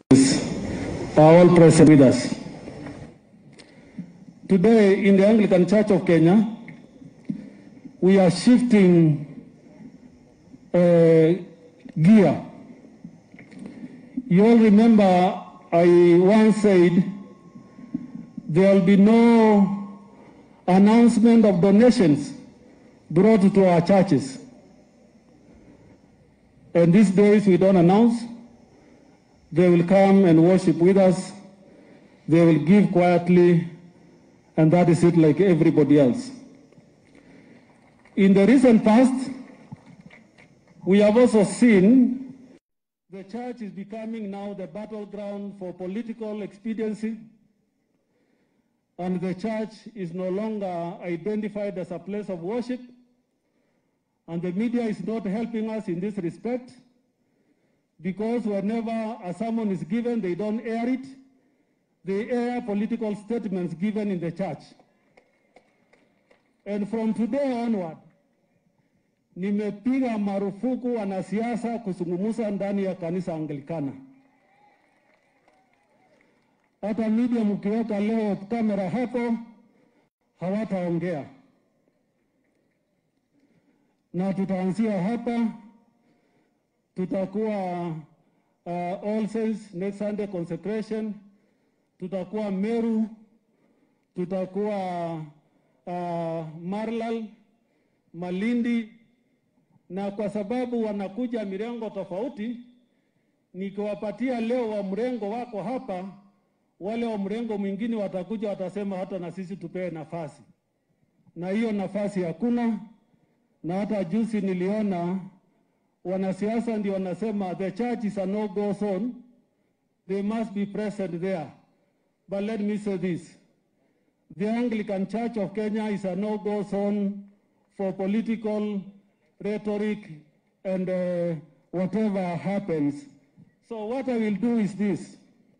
are all present with us. Today, in the Anglican Church of Kenya, we are shifting gear. You all remember I once said there will be no announcement of donations brought to our churches. And these days we don't announce. They will come and worship with us. They will give quietly, and that is it, like everybody else. In the recent past, we have also seen the church is becoming now the battleground for political expediency, and the church is no longer identified as a place of worship, and the media is not helping us in this respect, because whenever a sermon is given, they don't air it. They air political statements given in the church. And from today onward, nimepiga marufuku wanasiasa kuzungumza ndani ya kanisa Anglikana. Hata media mkiweka leo kamera hapo, hawataongea. Na tutaanzia hapa, tutakuwa All Saints next Sunday consecration, tutakuwa Meru, tutakuwa Marlal, Malindi, na kwa sababu wanakuja mirengo tofauti, nikiwapatia leo wa mrengo wako hapa, wale wa mrengo mwingine watakuja watasema hata na sisi tupewe nafasi. Na hiyo nafasi hakuna, na hata juzi niliona wanasiasa ndio wanasema the church is a no-go zone, they must be present there. But let me say this, the Anglican Church of Kenya is a no-go zone for political rhetoric and whatever happens. So what I will do is this.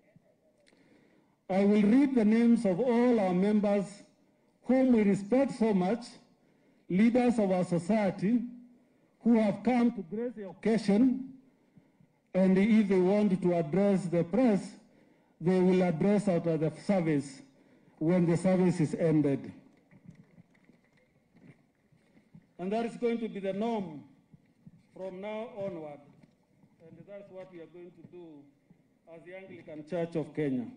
I will read the names of all our members whom we respect so much, leaders of our society, who have come to grace the occasion, and if they want to address the press, they will address after the service, when the service is ended. And that is going to be the norm from now onward. And that's what we are going to do as the Anglican Church of Kenya.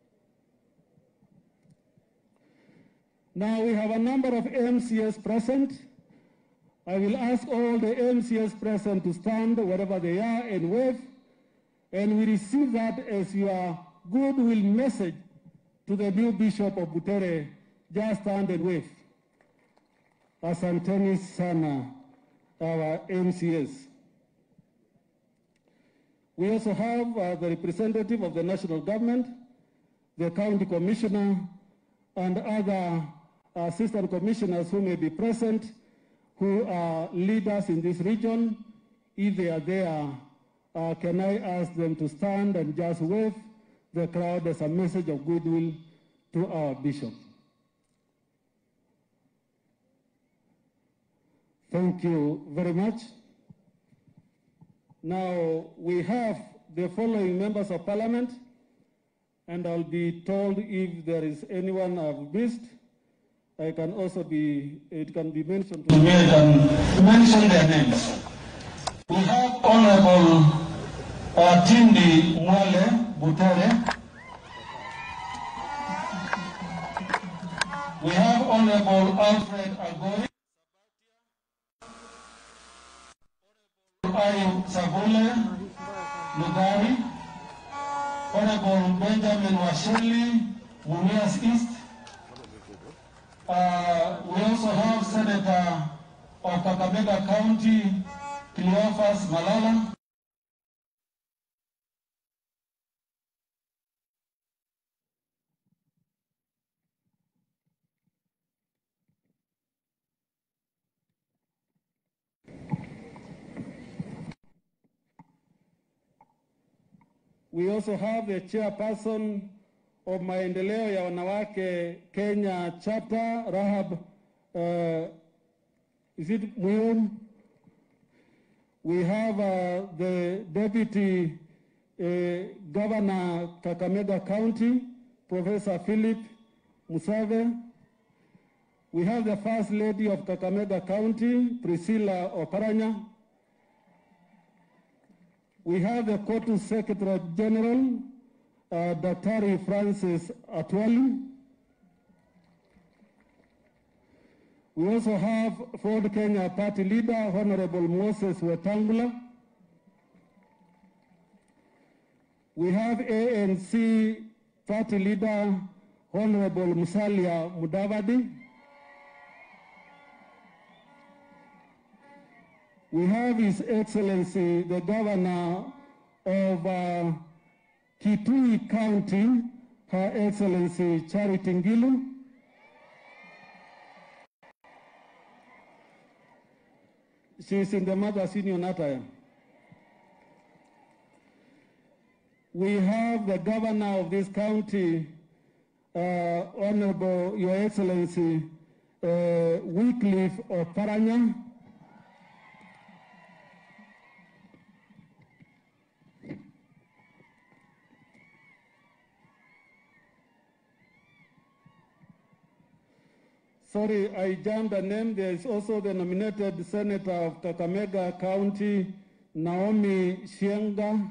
Now we have a number of MCS present. I will ask all the MCS present to stand wherever they are and wave. And we receive that as your goodwill message to the new Bishop of Butere. Just stand and wave. Asanteni sana, our MCS. We also have the representative of the national government, the county commissioner, and other assistant commissioners who may be present, who are leaders in this region. If they are there, can I ask them to stand and just wave the crowd as a message of goodwill to our bishop. Thank you very much. Now we have the following members of parliament, and I'll be told if there is anyone I've missed. It can be mentioned. We can mention their names. We have Honorable Tindi Mwale Butere. We have Honorable Alfred Agoi. Honorable Savule Lugari. Honorable Benjamin Washeli, Mumias East. We also have Senator of Kakamega County, Cleophas Malala. We also have the chairperson of Maendeleo ya Wanawake Kenya chapter, Rahab, is it Muyun? We have the deputy Governor Kakamega County, Professor Philip Musave. We have the First Lady of Kakamega County, Priscilla Oparanya. We have the Kotu Secretary General, Dr. Francis Atwali. We also have Ford Kenya Party Leader, Honorable Moses Wetangula. We have ANC Party Leader, Honorable Musalia Mudavadi. We have His Excellency, the Governor of Kitui County, Her Excellency Charity Ngilu. She is in the Mother Senior attire. We have the Governor of this county, Honorable Your Excellency Wycliffe Oparanya. Sorry, I jumped a name. There is also the nominated Senator of Kakamega County, Naomi Shienga.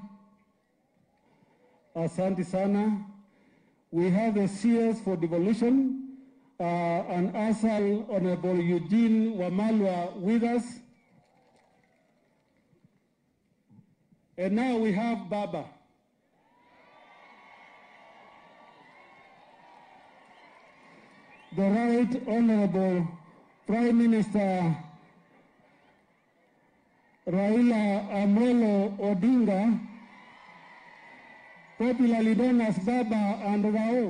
Asante sana. We have the CS for devolution, and ASAL Honorable Eugene Wamalwa with us. And now we have Baba. The Right Honorable Prime Minister Raila Amolo Odinga, popularly known as Baba and Rao.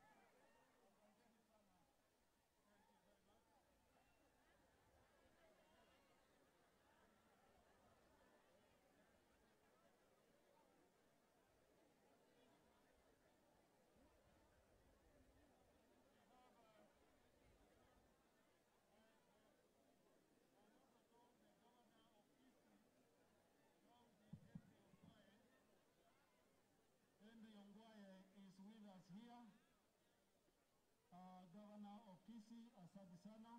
Governor of Kisii, asante sana.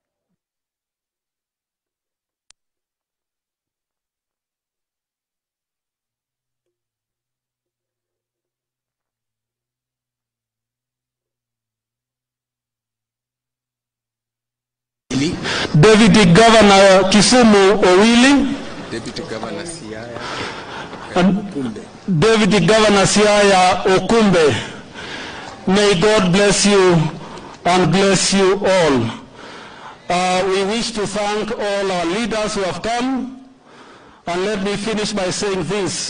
Deputy Governor Kisumu Owili. Deputy Governor Siaya Okumbe. Deputy Governor Siaya Okumbe. May God bless you and bless you all. We wish to thank all our leaders who have come, and let me finish by saying this.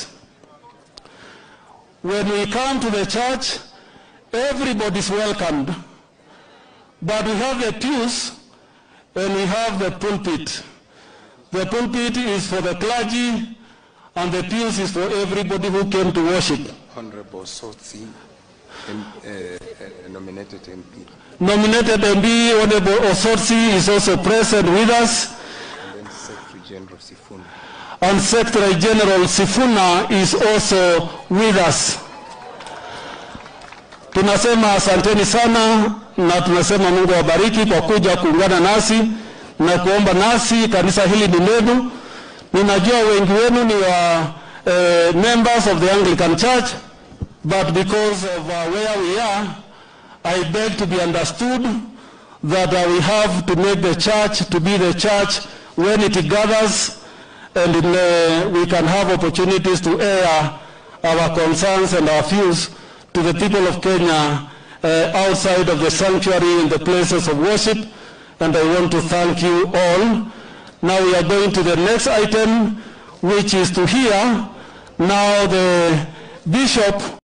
When we come to the church, everybody's welcomed, but we have the pews and we have the pulpit. The pulpit is for the clergy and the pews is for everybody who came to worship. Honorable Sotsi, nominated MP. Nominated MP, Honorable Osotsi, is also present with us. And then Secretary General Sifuna. And Secretary General Sifuna is also with us. Tunasema asanteni sana na tunasema Mungu awabariki kwa kuja kuungana nasi na kuomba nasi. Kanisa hili ni lenu. Ninajua wengi wenu ni members of the Anglican Church, but because of where we are, I beg to be understood that we have to make the church to be the church when it gathers, and we can have opportunities to air our concerns and our views to the people of Kenya outside of the sanctuary in the places of worship. And I want to thank you all. Now we are going to the next item, which is to hear now the Bishop